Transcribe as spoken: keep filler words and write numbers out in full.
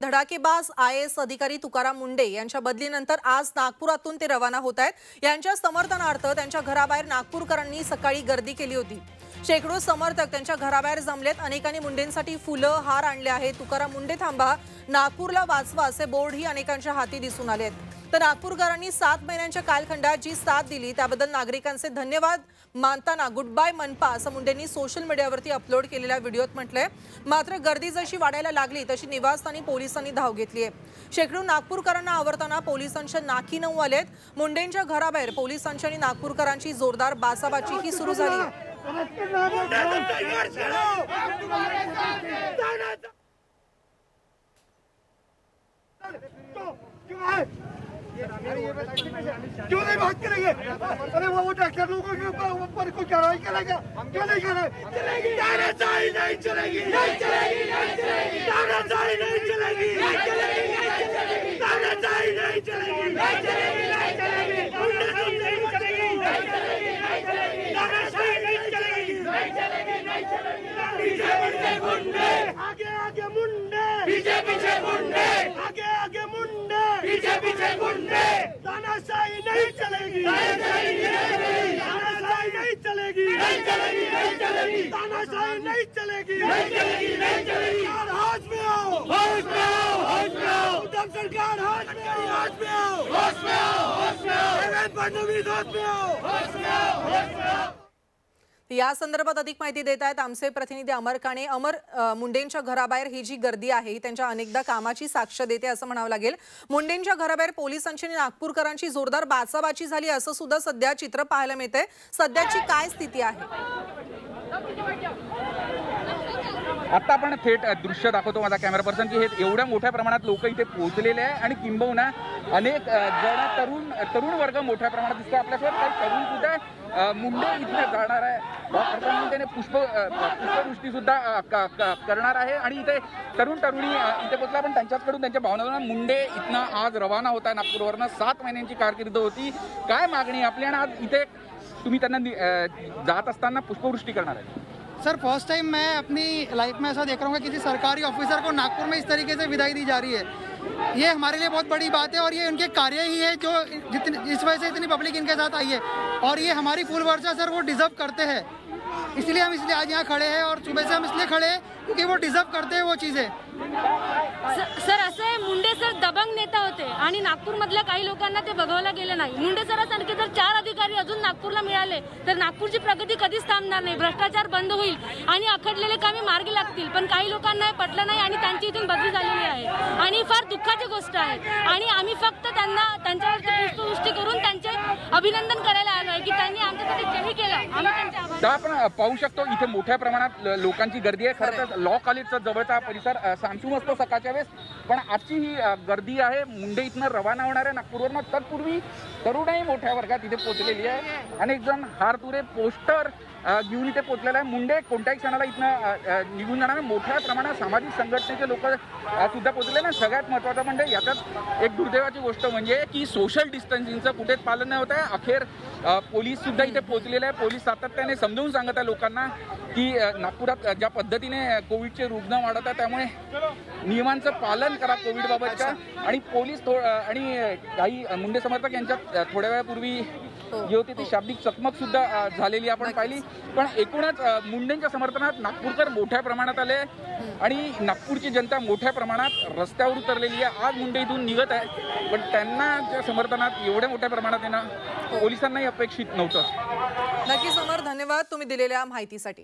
धडाकेबाज I S अधिकारी तुकाराम मुंडे यांच्या बदलीनंतर आज नागपुरातून ते रवाना होत आहेत। यांच्या समर्थनार्थ त्यांच्या घराबाहेर नागपूरकरांनी सकाळी गर्दी केली होती। शेकडो समर्थक त्यांच्या घराबाहेर जमलेत। अनेकांनी मुंडेंसाठी फुलं हार आणले आहेत। तुकाराम मुंडे थांबा, नागपूरला वाचवा असे बोर्डही अनेकांच्या हाती दिसून आलेत। तर नागपूरकरांनी सात महिन्यांच्या कालखंडात जी साथ दिली त्याबद्दल नागरिकांचे धन्यवाद मानताना गुड बाय मनपा असं मुंडेंनी सोशल मीडियावरती अपलोड केलेल्या व्हिडिओत म्हटलंय। मात्र गर्दी जशी वाढायला लागली तशी निवासस्थानी पोलिसांनी धाव घेतली आहे। शेकडो नागपूरकरांना आवरताना पोलिसांच्या नाकी नऊ आलेत। मुंडेंच्या घराबाहेर पोलिसांची आणि नागपूरकरांची जोरदार बाचाबाची ही सुरू झाली आहे। क्यों नहीं बात करेंगे? अरे वो डॉक्टर लोगों के ऊपर कोई कार्रवाई करेगा? क्यों नहीं करेगा? चलेगी तानाशाही नहीं चलेगी, नहीं चलेगी, नहीं चलेगी, तानाशाही नहीं चलेगी, नहीं चलेगी, नहीं चलेगी, तानाशाही नहीं चलेगी, नहीं चलेगी, नहीं चलेगी, गुंडे नहीं चलेगी, नहीं चलेगी, नहीं चलेगी, तानाशाही नहीं चलेगी, नहीं चलेगी, नहीं चलेगी, बीजेपी से गुंडे, आगे आगे मुंडे, बीजेपी से गुंडे, आगे आगे मुंडे, बीजेपी से गुंडे, तानाशाही नहीं चलेगी, नहीं चलेगी, तानाशाही नहीं चलेगी, नहीं चलेगी, नहीं चलेगी, तानाशाही नहीं चलेगी, नहीं चलेगी, नहीं चलेगी। होश में आओ, होश में आओ, होश में आओ, उद्धव सरकार होश में आओ, होश में आओ, होश में आओ, होश में आओ, देवेंद्र फडणवीस होश में आओ, होश में आओ, होश में आओ। या संदर्भात अधिक माहिती देत आहेत आमचे प्रतिनिधी अमर काणे। अमर, मुंडेंच्या घराबाहेर ही जी गर्दी आहे त्यांच्या अनेकदा कामाची साक्ष देते असं म्हणावं लागेल। मुंडेंच्या घराबाहेर पोलिसांची आणि नागपूरकरांची जोरदार बाचाबाची झाली असं सुद्धा सध्या चित्र पाहायला मिळते। सध्याची काय स्थिती आहे? आता आपण थेट दृश्य दाखवतो माझा कॅमेरा पर्सन की हे एवढ्या मोठ्या प्रमाणात लोक इथे पोहोचलेले आहे आणि किंबहुना अनेक जण तरुण तरुण वर्ग मोठ्या प्रमाणात दिसतो। आपल्यासोबत काही तरुण सुद्धा मुंडे इथे जाणार आहे, प्रधानमंत्र्यांनी पुष्प पुष्पवृष्टी सुद्धा करणार आहे आणि इथे तरुण तरुणी इथे पोहोचला। पण त्यांच्याकडून त्यांच्या भावना मुंडे इथनं आज रवाना होत आहे नागपूरवरनं। सात महिन्यांची कारकीर्द होती, काय मागणी आपली आणि आज इथे तुम्ही त्यांना जात असताना पुष्पवृष्टी करणार आहे? सर, फर्स्ट टाइम मैं अपनी लाइफ में ऐसा देख रहा हूँ कि किसी सरकारी ऑफिसर को नागपुर में इस तरीके से विदाई दी जा रही है। ये हमारे लिए बहुत बड़ी बात है और ये उनके कार्य ही है जो जितनी इस वजह से इतनी पब्लिक इनके साथ आई है और ये हमारी फुल वर्षा सर वो डिजर्व करते हैं। इसलिए हम इसलिए आज यहाँ खड़े हैं और सुबह से हम इसलिए खड़े हैं क्योंकि वो डिजर्व करते हैं वो चीज़ें। सर असं आहे, मुंडे सर दबंग नेता होते आणि नागपूरमधल्या काही लोकांना ते बघावला गेले नाही। मुंडे सरांसारखे जर चार अधिकारी अजून नागपूरला मिळाले तर नागपूरची प्रगती कधीच थांबणार नाही, भ्रष्टाचार बंद होईल आणि अखडलेले कामे मार्गी लागतील। पण काही लोकांना पटलं नाही आणि त्यांची इथून बदली झालेली आहे आणि फार दुःखाची गोष्ट आहे आणि आम्ही फक्त त्यांना त्यांच्यावरती पुष्पवृष्टी करून त्यांचे अभिनंदन करायला आलो आहे की त्यांनी आमच्यासाठी काही केलं। आम्ही त्यांचे आभार। आपण पाहू शकतो इथे मोठ्या प्रमाणात लोकांची गर्दी आहे। खरं तर लॉ कॉलेजचा जवळचा परिसर सामसूम असतो सकाळच्या वेळेस, पण आजची ही गर्दी आहे। मुंडे इथनं रवाना होणार आहे नागपूरवरनं। तत्पूर्वी तरुणही मोठ्या वर्गात इथे पोहोचलेली आहे। अनेक जण हारतुरे पोस्टर घेऊन इथे पोहोचलेला आहे। मुंडे कोणत्याही क्षणाला इथनं निघून जाणार। मोठ्या प्रमाणात सामाजिक संघटनेचे लोक सुद्धा पोहोचले ना। सगळ्यात महत्त्वाचं म्हणजे याच्यात एक दुर्दैवाची गोष्ट म्हणजे की सोशल डिस्टन्सिंगचं कुठेच पालन नाही होत आहे। अखेर पोलीस सुद्धा इथे पोहोचलेले आहे। पोलीस सातत्याने समजावून सांगत आहे लोकांना की नागपुरात ज्या पद्धतीने कोविडचे रुग्ण वाढत आहेत त्यामुळे नियमांचं पालन करा कोविड बाबतच्या। आणि पोलीस आणि काही मुंडे समर्थक यांच्यात थोड्या वेळापूर्वी जी होती ती शाब्दिक चकमक सुद्धा झालेली आपण पाहिली। पण एकूणच मुंडेंच्या समर्थनात नागपूरकर मोठ्या प्रमाणात आले आणि नागपूरची जनता मोठ्या प्रमाणात रस्त्यावर उतरलेली आहे। आज मुंडे इथून निघत आहे पण त्यांना समर्थनात एवढ्या मोठ्या प्रमाणात येणं पोलिसांनाही अपेक्षित नव्हतं। नक्कीच अमर, धन्यवाद तुम्ही दिलेल्या माहितीसाठी।